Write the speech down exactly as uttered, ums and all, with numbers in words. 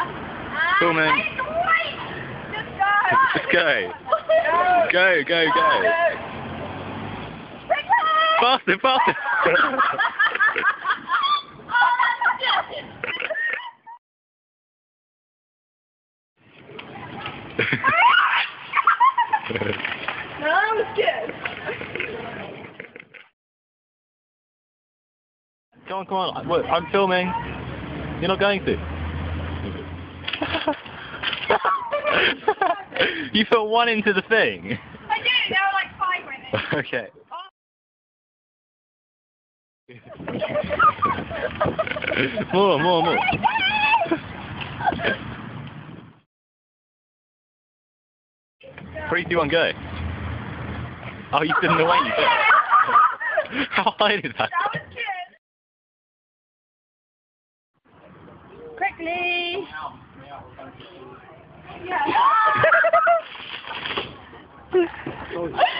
Filming. Just go. Go, go, go. Faster, faster. No, I was scared. Come on, come on. Look, I'm filming. You're not going to. You put one into the thing. I did. There were like five right Okay. More, more, more. Three, two, one, go. Oh, you stood in the way, you did. How high is that? That was good. Quickly. Yeah.